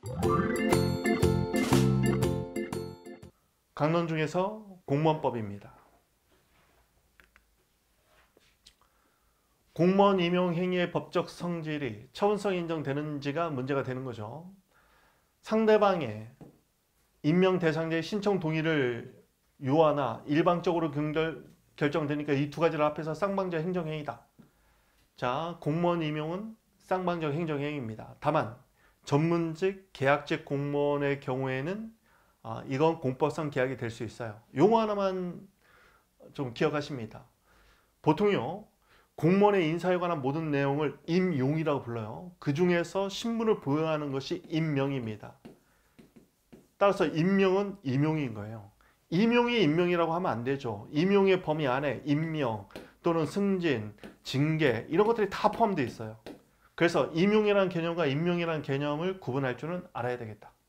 강론 중에서 공무원법입니다. 공무원 임용 행위의 법적 성질이 처분성 인정되는지가 문제가 되는 거죠. 상대방의 임명 대상자의 신청 동의를 요하나 일방적으로 결정되니까 이 두 가지를 합해서 쌍방적 행정행위다. 자, 공무원 임용은 쌍방적 행정행위입니다. 다만 전문직, 계약직 공무원의 경우에는 이건 공법상 계약이 될 수 있어요. 용어 하나만 좀 기억하십니다. 보통요, 공무원의 인사에 관한 모든 내용을 임용이라고 불러요. 그 중에서 신분을 부여하는 것이 임명입니다. 따라서 임명은 임용인 거예요. 임용이 임명이라고 하면 안 되죠. 임용의 범위 안에 임명 또는 승진, 징계 이런 것들이 다 포함되어 있어요. 그래서 임용이라는 개념과 임명이라는 개념을 구분할 줄은 알아야 되겠다.